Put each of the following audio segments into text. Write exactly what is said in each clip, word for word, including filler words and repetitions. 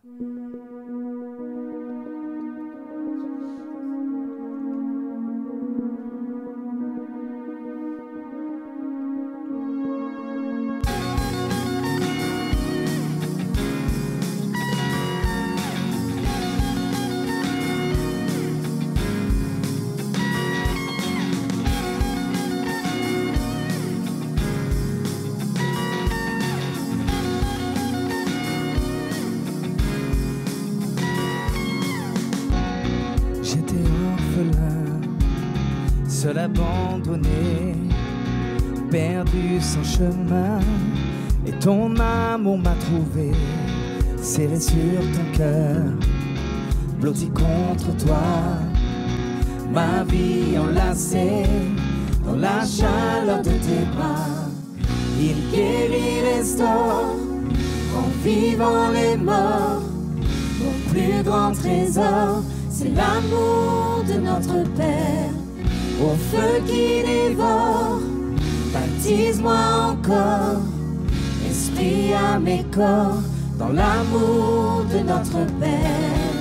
Seul abandonné, perdu sans chemin, et ton amour m'a trouvé, serré sur ton cœur, blotti contre toi, ma vie enlacée dans la chaleur de tes bras. Il guérit, restaure, en vivant les morts. Mon plus grand trésor, c'est l'amour de notre Père. Au feu qui dévore, baptise-moi encore, esprit à mes corps, dans l'amour de notre Père.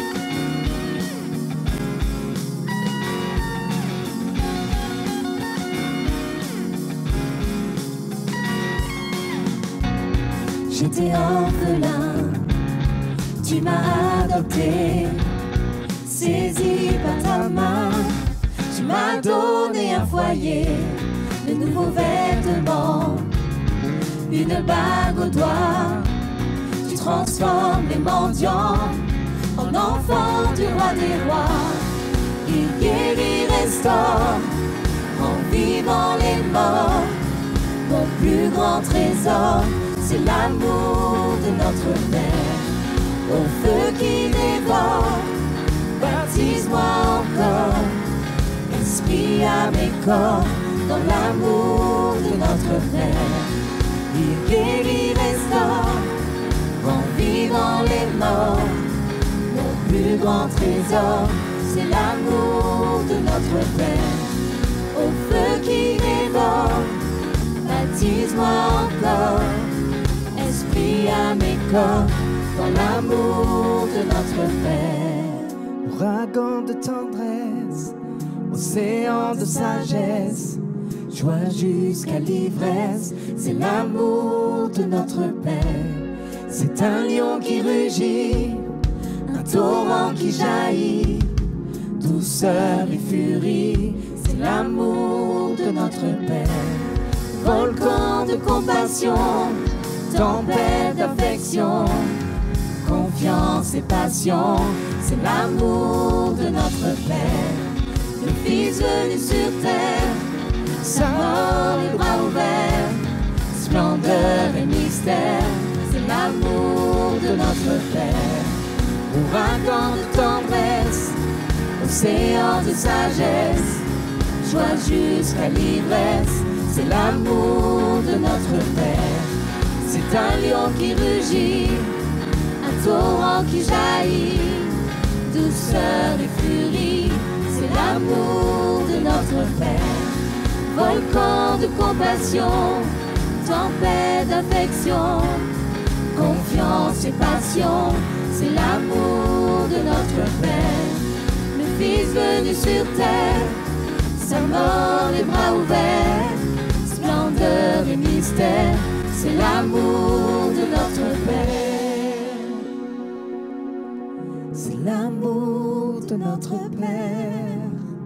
J'étais orphelin, tu m'as adopté, saisi par ta main. Tu m'as donné un foyer, de nouveaux vêtements, une bague au doigt. Tu transformes les mendiants en enfants du roi des rois. Il guérit, restaure, en vivant les morts. Mon plus grand trésor, c'est l'amour de notre Père. Au feu qui dévore, baptise-moi encore, esprit à mes corps, dans l'amour de notre Père. Il guérit, restaure, en vivant les morts. Mon plus grand trésor, c'est l'amour de notre Père. Au feu qui dévore, baptise-moi encore, esprit à mes corps, dans l'amour de notre Père. Ouragan de tendresse, océan de sagesse, joie jusqu'à l'ivresse, c'est l'amour de notre Père. C'est un lion qui rugit, un torrent qui jaillit, douceur et furie, c'est l'amour de notre Père. Volcan de compassion, tempête d'affection, confiance et passion, c'est l'amour de notre Père. Le Fils venu sur terre, sa mort les bras ouverts, splendeur et mystère, c'est l'amour de notre Père. Ouragan de tendresse, océan de sagesse, joie jusqu'à l'ivresse, c'est l'amour de notre Père. C'est un lion qui rugit, un torrent qui jaillit, douceur et furie, c'est l'amour de notre Père. Volcan de compassion, tempête d'affection, confiance et passion, c'est l'amour de notre Père. Le Fils venu sur terre, sa mort les bras ouverts, splendeur et mystère, c'est l'amour de notre Père. C'est l'amour de notre Père.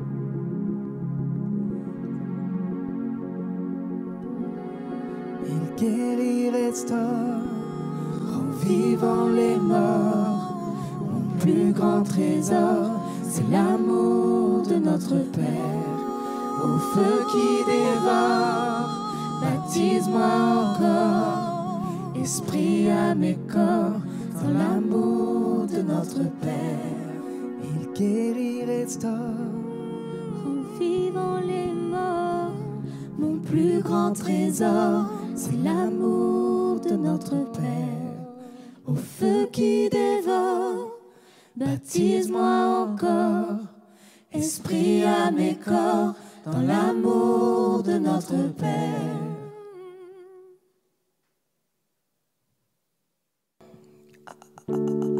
Il guérit, restaure, en vivant les morts. Mon plus grand trésor, c'est l'amour de notre Père. Au feu qui dévore, baptise-moi encore, esprit à mes corps, dans l'amour de notre Père. Il guérit, restaure, en vivant les morts. Mon plus grand trésor, c'est l'amour de notre Père. Au feu qui dévore, baptise-moi encore, esprit à mes corps, dans l'amour de notre Père. Ah, ah, ah.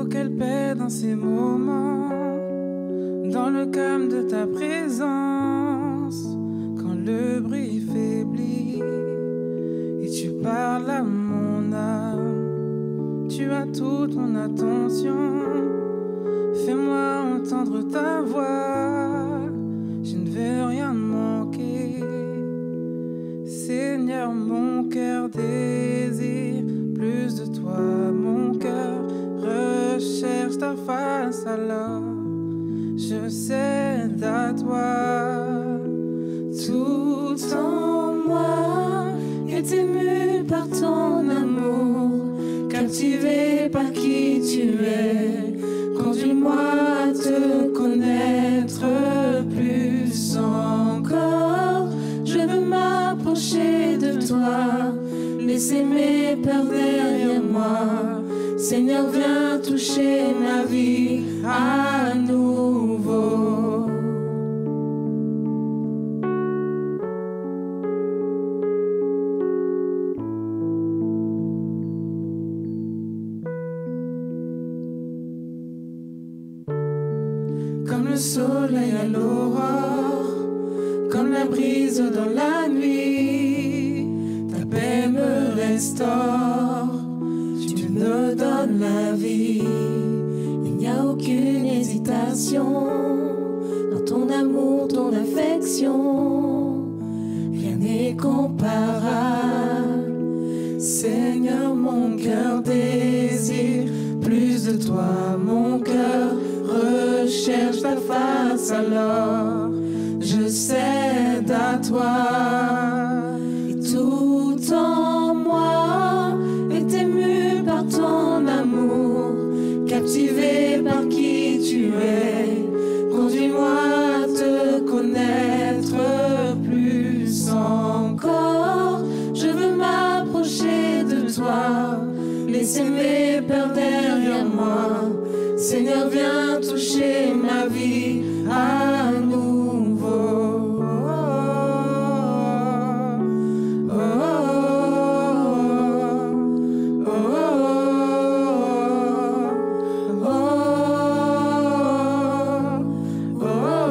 Oh, quelle paix dans ces moments, dans le calme de ta présence, quand le bruit faiblit et tu parles à mon âme. Tu as toute mon attention, fais-moi entendre ta voix, je ne veux rien manquer. Seigneur, mon cœur désire plus de toi, mon cœur recherche ta face, alors je cède à toi. Tout en moi est ému par ton amour, captivé par qui tu es. Conduis-moi à te connaître plus encore. Je veux m'approcher de toi, laisser mes peurs derrière moi. Seigneur, viens toucher ma vie à nouveau. Comme le soleil à l'aurore, comme la brise dans la nuit, ta paix me restaure, tu me donnes la vie. Il n'y a aucune hésitation dans ton amour, ton affection, rien n'est comparable. Seigneur, mon cœur désire plus de toi, mon cœur recherche ta face, alors je cède à toi. Et tout en moi est ému par ton amour, captivé par qui tu es. Conduis-moi à te connaître plus encore. Je veux m'approcher de toi, laisser mes peurs derrière moi. Seigneur, viens toucher ma vie à nouveau. Oh, oh, oh, oh,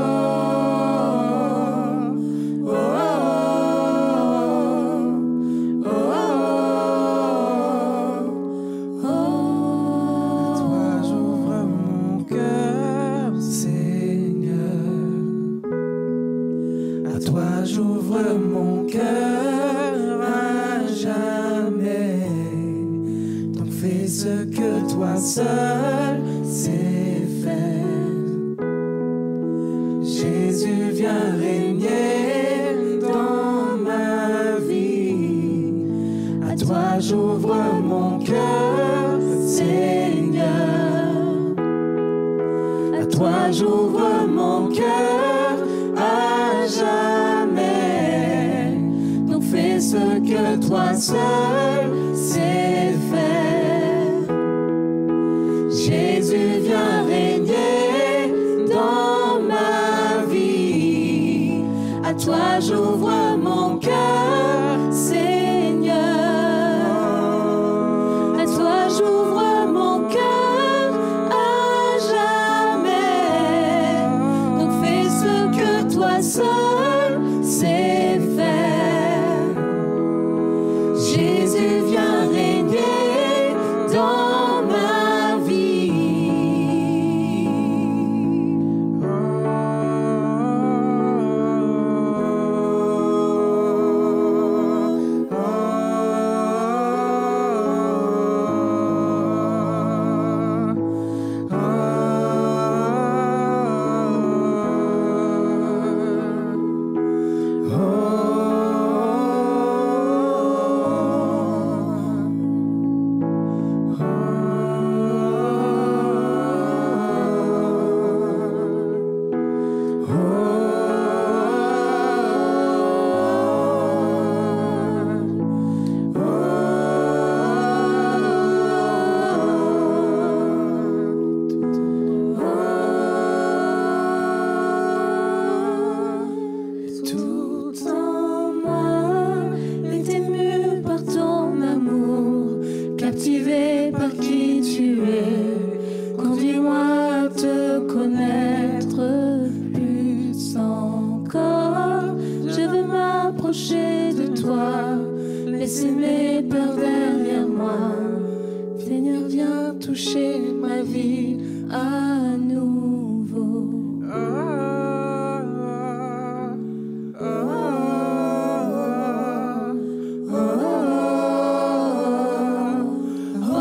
j'ouvre mon cœur à jamais. Donc fais ce que toi seul sais faire. Jésus, viens régner dans ma vie. À toi j'ouvre mon cœur, Seigneur. À toi j'ouvre mon cœur à jamais. Donc fais ce que toi seul sais faire. Jésus, viens régner dans ma vie. À toi j'ouvre mon cœur, Seigneur. À toi j'ouvre mon cœur à jamais. Donc fais ce que toi seul sais faire. Jésus, viens régner à nouveau. Oh, oh, oh, oh,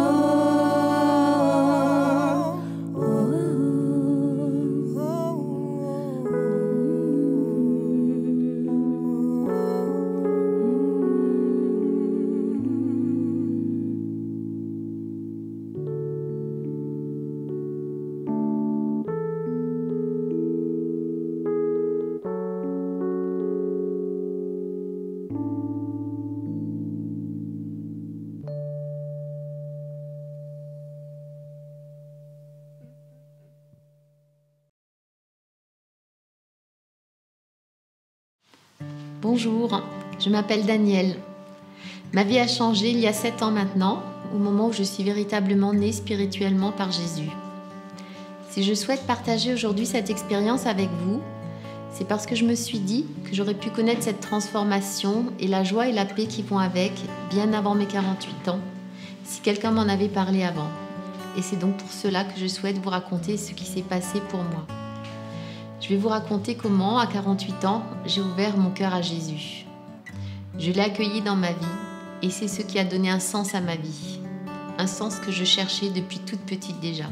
Bonjour, je m'appelle Danielle. Ma vie a changé il y a sept ans maintenant, au moment où je suis véritablement née spirituellement par Jésus. Si je souhaite partager aujourd'hui cette expérience avec vous, c'est parce que je me suis dit que j'aurais pu connaître cette transformation et la joie et la paix qui vont avec bien avant mes quarante-huit ans, si quelqu'un m'en avait parlé avant. Et c'est donc pour cela que je souhaite vous raconter ce qui s'est passé pour moi. Je vais vous raconter comment, à quarante-huit ans, j'ai ouvert mon cœur à Jésus. Je l'ai accueilli dans ma vie et c'est ce qui a donné un sens à ma vie. Un sens que je cherchais depuis toute petite déjà.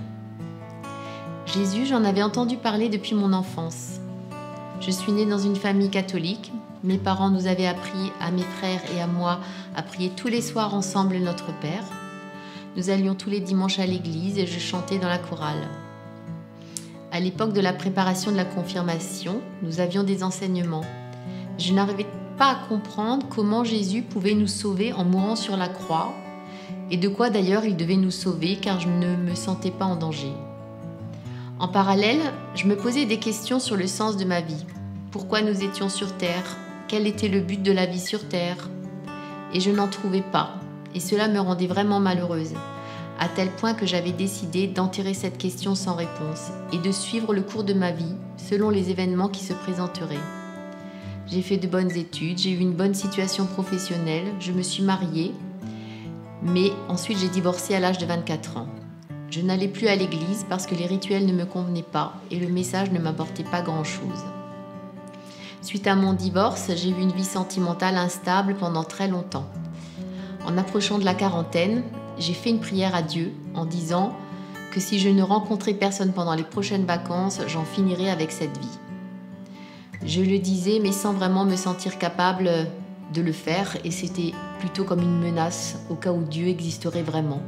Jésus, j'en avais entendu parler depuis mon enfance. Je suis née dans une famille catholique. Mes parents nous avaient appris, à mes frères et à moi, à prier tous les soirs ensemble Notre Père. Nous allions tous les dimanches à l'église et je chantais dans la chorale. À l'époque de la préparation de la confirmation, nous avions des enseignements. Je n'arrivais pas à comprendre comment Jésus pouvait nous sauver en mourant sur la croix et de quoi d'ailleurs il devait nous sauver car je ne me sentais pas en danger. En parallèle, je me posais des questions sur le sens de ma vie. Pourquoi nous étions sur Terre? Quel était le but de la vie sur Terre? Et je n'en trouvais pas. Et cela me rendait vraiment malheureuse, à tel point que j'avais décidé d'enterrer cette question sans réponse et de suivre le cours de ma vie selon les événements qui se présenteraient. J'ai fait de bonnes études, j'ai eu une bonne situation professionnelle, je me suis mariée, mais ensuite j'ai divorcé à l'âge de vingt-quatre ans. Je n'allais plus à l'église parce que les rituels ne me convenaient pas et le message ne m'apportait pas grand-chose. Suite à mon divorce, j'ai eu une vie sentimentale instable pendant très longtemps. En approchant de la quarantaine, j'ai fait une prière à Dieu en disant que si je ne rencontrais personne pendant les prochaines vacances, j'en finirais avec cette vie. Je le disais, mais sans vraiment me sentir capable de le faire, et c'était plutôt comme une menace au cas où Dieu existerait vraiment.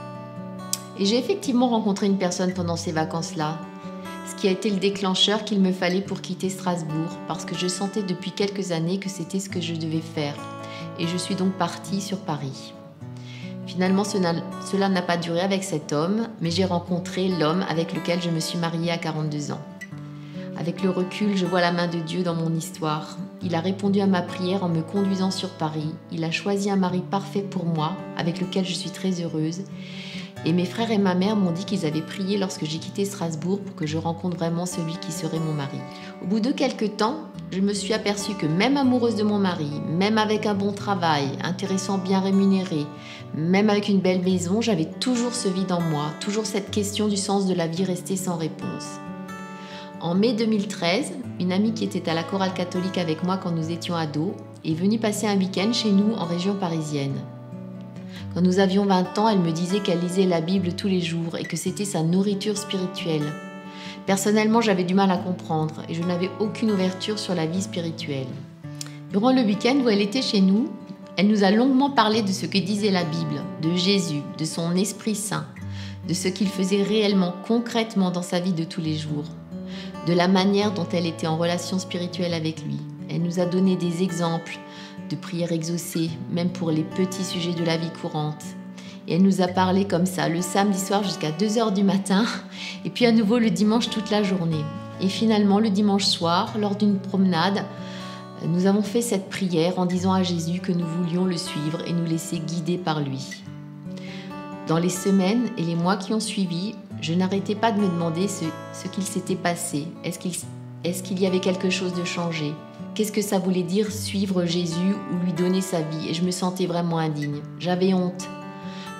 Et j'ai effectivement rencontré une personne pendant ces vacances-là, ce qui a été le déclencheur qu'il me fallait pour quitter Strasbourg, parce que je sentais depuis quelques années que c'était ce que je devais faire, et je suis donc partie sur Paris. Finalement, cela n'a pas duré avec cet homme, mais j'ai rencontré l'homme avec lequel je me suis mariée à quarante-deux ans. Avec le recul, je vois la main de Dieu dans mon histoire. Il a répondu à ma prière en me conduisant sur Paris. Il a choisi un mari parfait pour moi, avec lequel je suis très heureuse. Et mes frères et ma mère m'ont dit qu'ils avaient prié lorsque j'ai quitté Strasbourg pour que je rencontre vraiment celui qui serait mon mari. Au bout de quelques temps, je me suis aperçue que même amoureuse de mon mari, même avec un bon travail, intéressant, bien rémunéré, même avec une belle maison, j'avais toujours ce vide en moi, toujours cette question du sens de la vie restée sans réponse. En mai deux mille treize, une amie qui était à la chorale catholique avec moi quand nous étions ados est venue passer un week-end chez nous en région parisienne. Quand nous avions vingt ans, elle me disait qu'elle lisait la Bible tous les jours et que c'était sa nourriture spirituelle. Personnellement, j'avais du mal à comprendre et je n'avais aucune ouverture sur la vie spirituelle. Durant le week-end où elle était chez nous, elle nous a longuement parlé de ce que disait la Bible, de Jésus, de son Esprit Saint, de ce qu'il faisait réellement, concrètement dans sa vie de tous les jours, de la manière dont elle était en relation spirituelle avec lui. Elle nous a donné des exemples de prières exaucées, même pour les petits sujets de la vie courante. Et elle nous a parlé comme ça, le samedi soir jusqu'à deux heures du matin, et puis à nouveau le dimanche toute la journée. Et finalement, le dimanche soir, lors d'une promenade, nous avons fait cette prière en disant à Jésus que nous voulions le suivre et nous laisser guider par lui. Dans les semaines et les mois qui ont suivi, je n'arrêtais pas de me demander ce, ce qu'il s'était passé. Est-ce qu'il, est-ce qu'il y avait quelque chose de changé ? Qu'est-ce que ça voulait dire suivre Jésus ou lui donner sa vie ? Et je me sentais vraiment indigne. J'avais honte.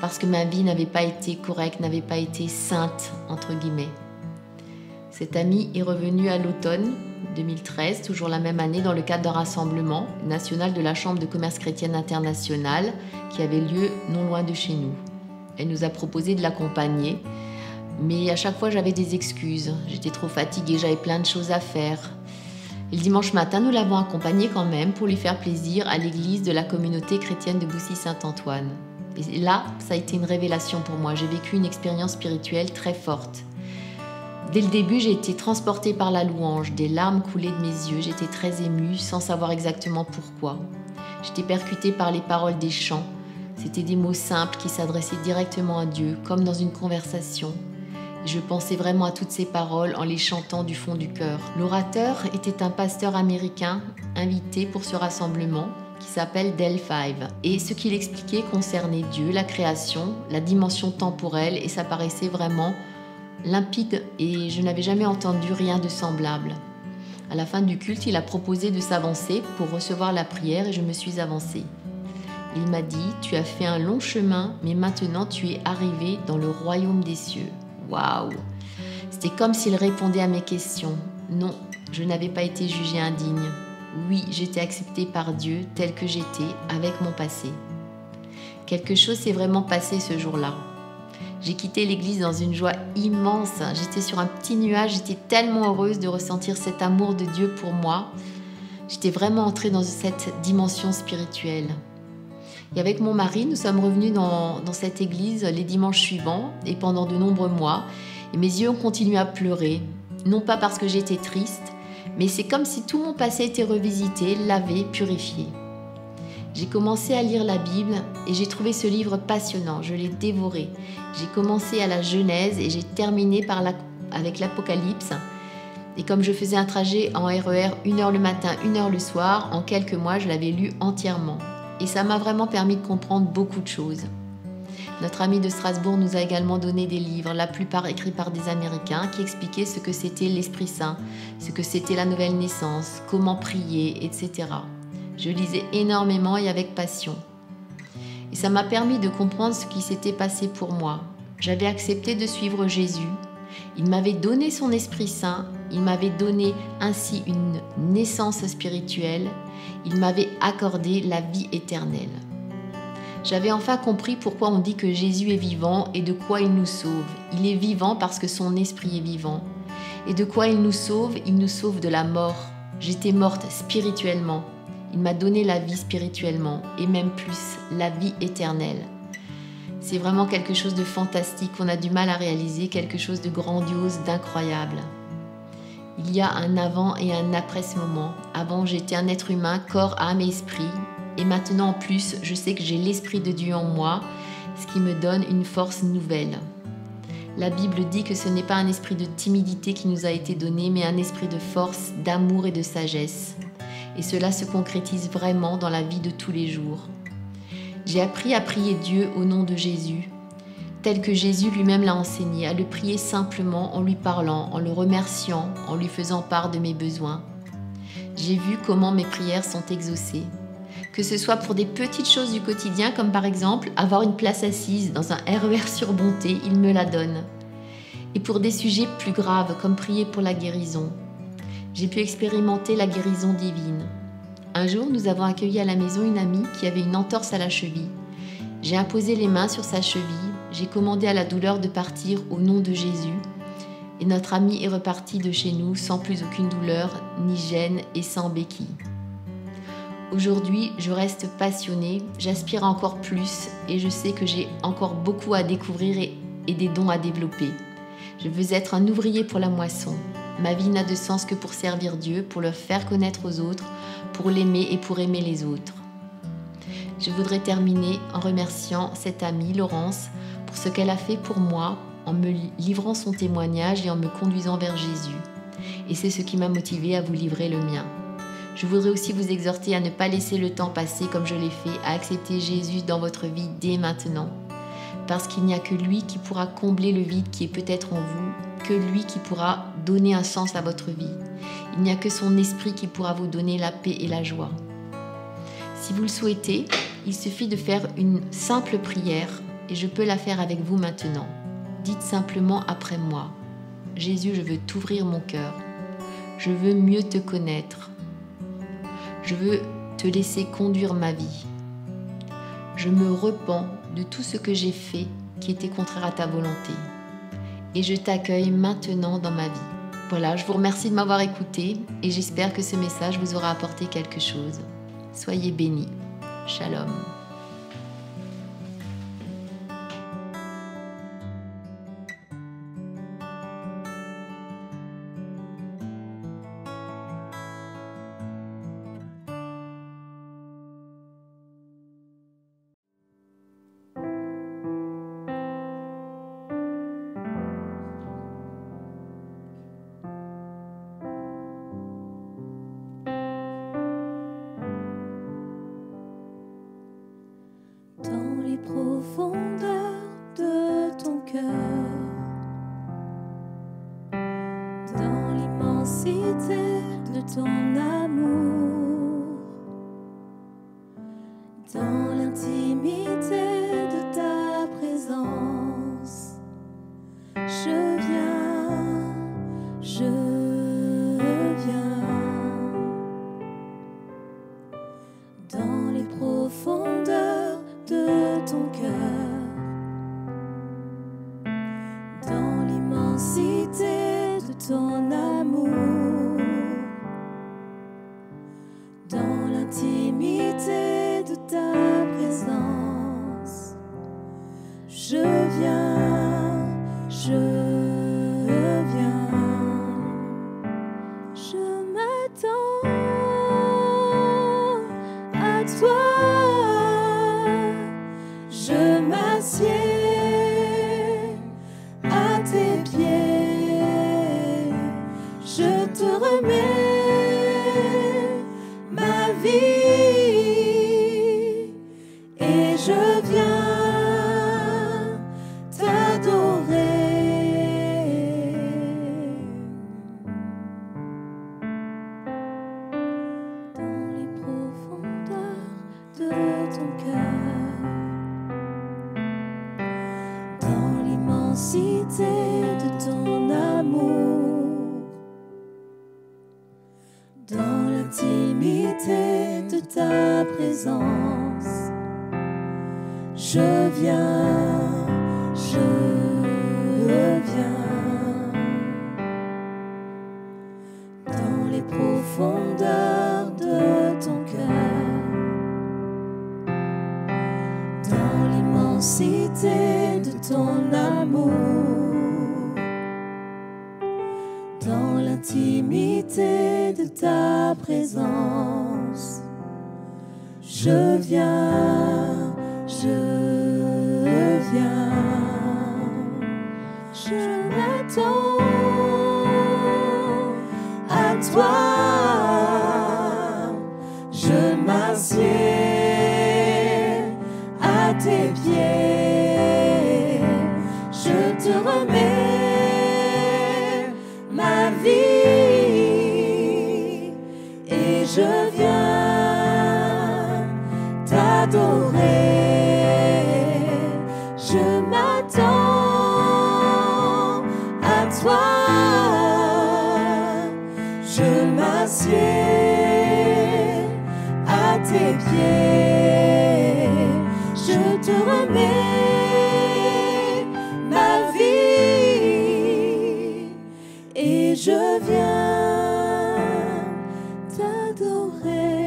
parce que ma vie n'avait pas été correcte, n'avait pas été sainte, entre guillemets. Cet ami est revenu à l'automne deux mille treize, toujours la même année, dans le cadre d'un rassemblement national de la Chambre de commerce chrétienne internationale qui avait lieu non loin de chez nous. Elle nous a proposé de l'accompagner, mais à chaque fois j'avais des excuses. J'étais trop fatiguée, j'avais plein de choses à faire. Et le dimanche matin, nous l'avons accompagné quand même pour lui faire plaisir à l'église de la communauté chrétienne de Boussy-Saint-Antoine. Et là, ça a été une révélation pour moi. J'ai vécu une expérience spirituelle très forte. Dès le début, j'ai été transportée par la louange, des larmes coulaient de mes yeux, j'étais très émue sans savoir exactement pourquoi. J'étais percutée par les paroles des chants. C'était des mots simples qui s'adressaient directement à Dieu, comme dans une conversation. Et je pensais vraiment à toutes ces paroles en les chantant du fond du cœur. L'orateur était un pasteur américain invité pour ce rassemblement qui s'appelle Del Five. Et ce qu'il expliquait concernait Dieu, la création, la dimension temporelle, et ça paraissait vraiment limpide et je n'avais jamais entendu rien de semblable. À la fin du culte, il a proposé de s'avancer pour recevoir la prière et je me suis avancée. Il m'a dit « Tu as fait un long chemin, mais maintenant tu es arrivé dans le royaume des cieux. » Waouh! C'était comme s'il répondait à mes questions. Non, je n'avais pas été jugée indigne. Oui, j'étais acceptée par Dieu telle que j'étais, avec mon passé. Quelque chose s'est vraiment passé ce jour-là. J'ai quitté l'église dans une joie immense. J'étais sur un petit nuage, j'étais tellement heureuse de ressentir cet amour de Dieu pour moi. J'étais vraiment entrée dans cette dimension spirituelle. Et avec mon mari, nous sommes revenus dans, dans cette église les dimanches suivants et pendant de nombreux mois. Et mes yeux ont continué à pleurer, non pas parce que j'étais triste, mais c'est comme si tout mon passé était revisité, lavé, purifié. J'ai commencé à lire la Bible et j'ai trouvé ce livre passionnant, je l'ai dévoré. J'ai commencé à la Genèse et j'ai terminé par la, avec l'Apocalypse. Et comme je faisais un trajet en R E R, une heure le matin, une heure le soir, en quelques mois, je l'avais lu entièrement. Et ça m'a vraiment permis de comprendre beaucoup de choses. Notre ami de Strasbourg nous a également donné des livres, la plupart écrits par des Américains, qui expliquaient ce que c'était l'Esprit Saint, ce que c'était la nouvelle naissance, comment prier, et cetera. Je lisais énormément et avec passion. Et ça m'a permis de comprendre ce qui s'était passé pour moi. J'avais accepté de suivre Jésus. Il m'avait donné son Esprit Saint. Il m'avait donné ainsi une naissance spirituelle. Il m'avait accordé la vie éternelle. J'avais enfin compris pourquoi on dit que Jésus est vivant et de quoi il nous sauve. Il est vivant parce que son Esprit est vivant. Et de quoi il nous sauve? Il nous sauve de la mort. J'étais morte spirituellement. Il m'a donné la vie spirituellement et même plus, la vie éternelle. C'est vraiment quelque chose de fantastique qu'on a du mal à réaliser, quelque chose de grandiose, d'incroyable. Il y a un avant et un après ce moment. Avant, j'étais un être humain, corps, âme et esprit. Et maintenant, en plus, je sais que j'ai l'Esprit de Dieu en moi, ce qui me donne une force nouvelle. La Bible dit que ce n'est pas un esprit de timidité qui nous a été donné, mais un esprit de force, d'amour et de sagesse. Et cela se concrétise vraiment dans la vie de tous les jours. J'ai appris à prier Dieu au nom de Jésus, tel que Jésus lui-même l'a enseigné, à le prier simplement en lui parlant, en le remerciant, en lui faisant part de mes besoins. J'ai vu comment mes prières sont exaucées. Que ce soit pour des petites choses du quotidien, comme par exemple avoir une place assise dans un R E R surbondé, il me la donne. Et pour des sujets plus graves, comme prier pour la guérison. J'ai pu expérimenter la guérison divine. Un jour, nous avons accueilli à la maison une amie qui avait une entorse à la cheville. J'ai imposé les mains sur sa cheville, j'ai commandé à la douleur de partir au nom de Jésus, et notre amie est repartie de chez nous sans plus aucune douleur, ni gêne et sans béquille. Aujourd'hui, je reste passionnée, j'aspire à encore plus et je sais que j'ai encore beaucoup à découvrir et, et des dons à développer. Je veux être un ouvrier pour la moisson. Ma vie n'a de sens que pour servir Dieu, pour le faire connaître aux autres, pour l'aimer et pour aimer les autres. Je voudrais terminer en remerciant cette amie, Laurence, pour ce qu'elle a fait pour moi, en me livrant son témoignage et en me conduisant vers Jésus. Et c'est ce qui m'a motivée à vous livrer le mien. Je voudrais aussi vous exhorter à ne pas laisser le temps passer comme je l'ai fait, à accepter Jésus dans votre vie dès maintenant. Parce qu'il n'y a que lui qui pourra combler le vide qui est peut-être en vous, que lui qui pourra donner un sens à votre vie. Il n'y a que son esprit qui pourra vous donner la paix et la joie. Si vous le souhaitez, il suffit de faire une simple prière Et je peux la faire avec vous maintenant. Dites simplement après moi. Jésus, je veux t'ouvrir mon cœur. Je veux mieux te connaître. Je veux te laisser conduire ma vie. Je me repens de tout ce que j'ai fait qui était contraire à ta volonté. Et je t'accueille maintenant dans ma vie. Voilà, je vous remercie de m'avoir écouté et j'espère que ce message vous aura apporté quelque chose. Soyez bénis. Shalom. Dans les profondeurs de ton cœur, dans l'immensité de ton amour, dans l'intimité de ta présence, je viens, je viens. Dans les profondeurs de ton cœur, dans l'immensité de ton amour, dans l'intimité de ta présence, je viens, je viens, je m'attends à toi. Je m'assieds à tes pieds, je te remets ma vie et je viens t'adorer. Dans les profondeurs de ton cœur, dans l'immensité de ton amour, dans l'intimité de ta présence, je viens, je viens. Dans les profondeurs de ton cœur, dans l'immensité de ton amour, dans l'intimité de ta présence, je viens, je viens, je m'attends à toi, je m'assieds à tes pieds, je te remets ma vie et je viens t'adorer. Je m'attends à toi, je m'assieds à tes pieds, je te remets ma vie et je viens t'adorer.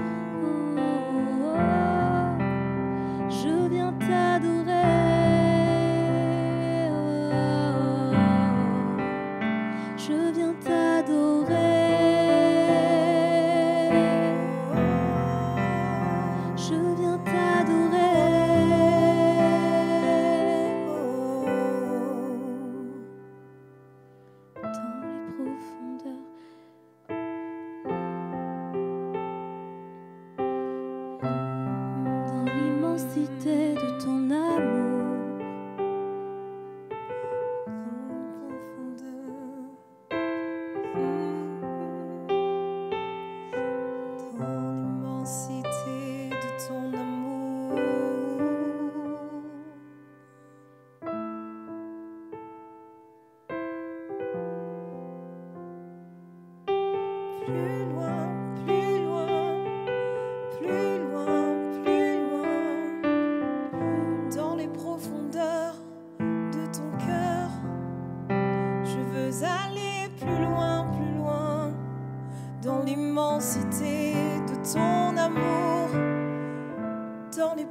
Je viens t'adorer.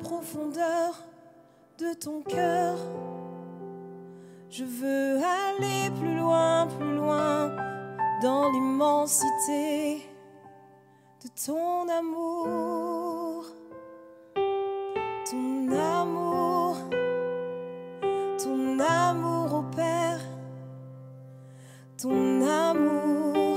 profondeurs de ton cœur. Je veux aller plus loin, plus loin, dans l'immensité de ton amour. Ton amour, ton amour au Père, ton amour.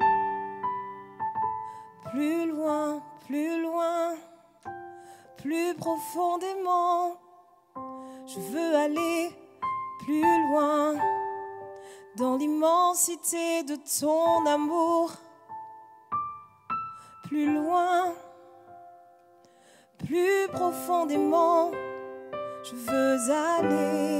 Plus loin, plus loin, plus profondément. Je veux aller plus loin dans l'immensité de ton amour. Plus loin, plus profondément, je veux aller.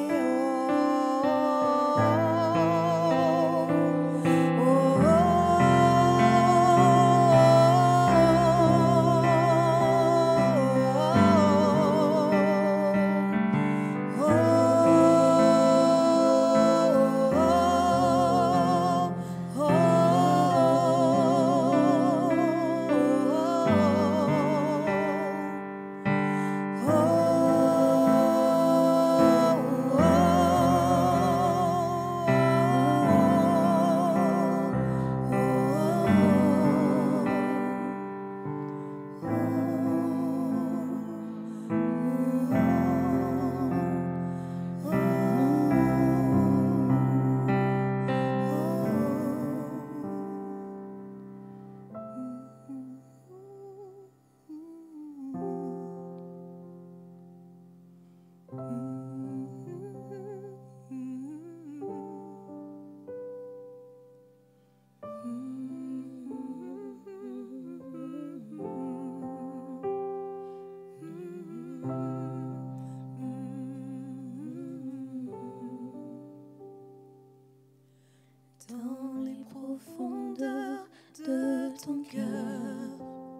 Dans les profondeurs de ton cœur,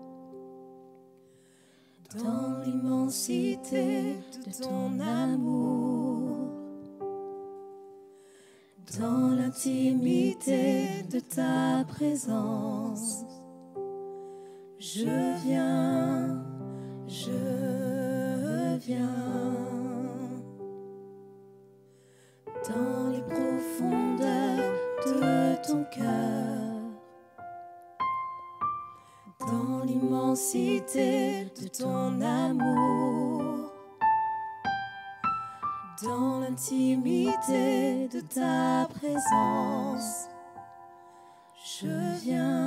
dans l'immensité de ton amour, dans l'intimité de ta présence, je viens, je viens. Dans les profondeurs de ton cœur, dans l'immensité de ton amour, dans l'intimité de ta présence, je viens.